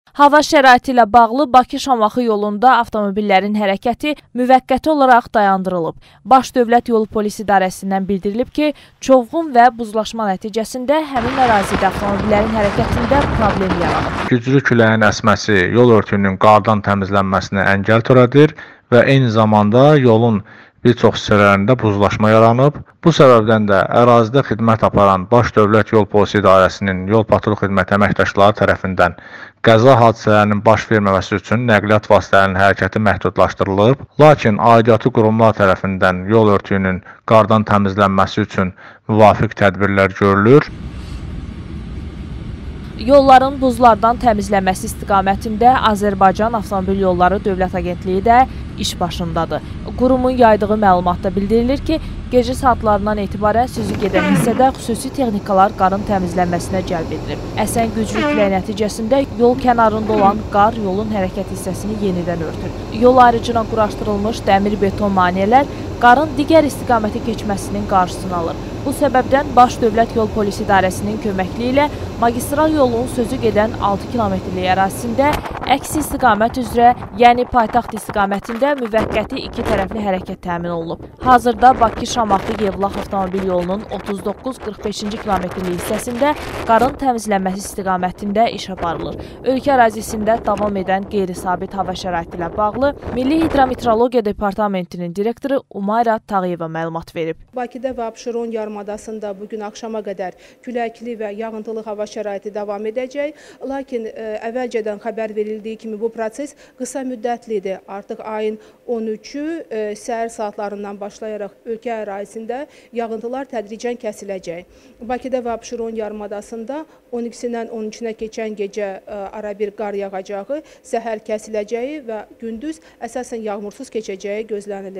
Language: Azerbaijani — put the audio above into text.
Hava şəraiti ilə bağlı Bakı-Şamaxı yolunda avtomobillərin hərəkəti müvəqqəti olaraq dayandırılıb. Baş Dövlət Yol Polisi İdarəsindən bildirilib ki, çovğun və buzlaşma nəticəsində həmin ərazidə avtomobillərin hərəkətində problem yaranıb. Güclü küləyin əsməsi yol örtüyünün qardan təmizlənməsinə əngəl törədir və eyni zamanda yolun bir çox hissələrində buzlaşma yaranıb. Bu səbəbdən də ərazidə xidmət aparan Baş Dövlət Yol Polisi İdarəsinin yol patrul xidməti əməkdaşları tərəfindən qəza hadisələrinin baş verməməsi üçün nəqliyyat vasitələrinin hərəkəti məhdudlaşdırılıb. Lakin aidiyyatı qurumlar tərəfindən yol örtüyünün qardan təmizlənməsi üçün müvafiq tədbirlər görülür. Yolların buzlardan təmizlənməsi istiqamətində Azərbaycan Avtomobil Yolları Dövlət Agentliyi də iş başındadır. Qurumun yaydığı məlumatda bildirilir ki, gecə saatlarından etibarən sözü gedən hissədə xüsusi texnikalar qarın təmizlənməsinə cəlb edilib. Əsən güclü külək nəticəsində yol kənarında olan qar yolun hərəkət hissəsini yenidən örtür. Yol ayrıcına quraşdırılmış dəmir beton maneələr qarın digər istiqamətə keçməsinin qarşısını alır. Bu səbəbdən Baş Dövlət Yol Polisi İdarəsinin köməkliyi ilə magistral yolun sözü gedən 6 kilometrlik ərazisində əks istiqamət üzrə, yəni paytaxt istiqamətində müvəqqəti iki tərəfli hərəkət təmin olunub. Hazırda Bakı-Şamaxı-Yevlax avtomobil yolunun 39-45-ci kilometrlik hissəsində qarın təmizlənməsi istiqamətində iş aparılır. Ölkə ərazisində davam edən qeyri-sabit hava şəraiti ilə bağlı Milli Hidrometeorologiya Departamentinin direktoru Umayra Tağıyeva məlumat verib. Bakıda və Abşeron yarımadasında bugün axşama qədər küləkli və yağıntılı hava şəraiti davam edəcək. Lakin əvvəlcədən xəbər verildiyi kimi bu proses qısa müddətlidir. Artıq ayın 13-ü səhər saatlarından başlayaraq ölkə ərazisində yağıntılar tədricən kəsiləcək. Bakıda və Abşeron yarımadasında 12-dən 13-ünə keçən gecə ara bir qar yağacağı, səhər kəsiləcəyi və gündüz əsasən yağmursuz keçəcəyi gözlənilir.